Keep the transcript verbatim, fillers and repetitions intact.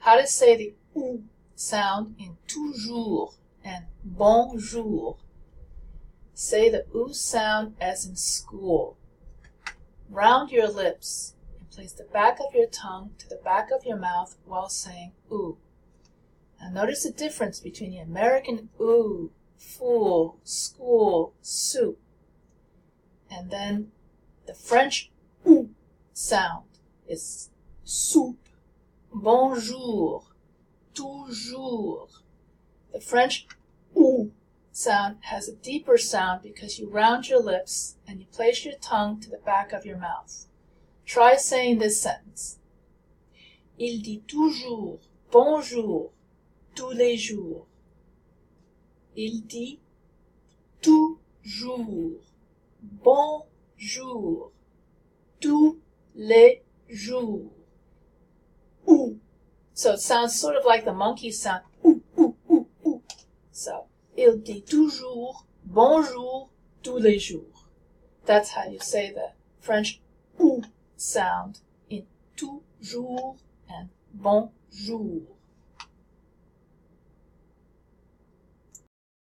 how to say the OO sound in toujours and bonjour. Say the OO sound as in school. Round your lips and place the back of your tongue to the back of your mouth while saying OO. Now notice the difference between the American OO, fool, school, soup, and then the French OO sound is soup, bonjour, toujours. The French OO sound has a deeper sound because you round your lips and you place your tongue to the back of your mouth. Try saying this sentence. Il dit toujours bonjour tous les jours. Il dit toujours bonjour tous les jours. OO. So it sounds sort of like the monkey sound. OO, OO, OO, OO. So, il dit toujours bonjour tous les jours. That's how you say the French OO sound in toujours and bonjour.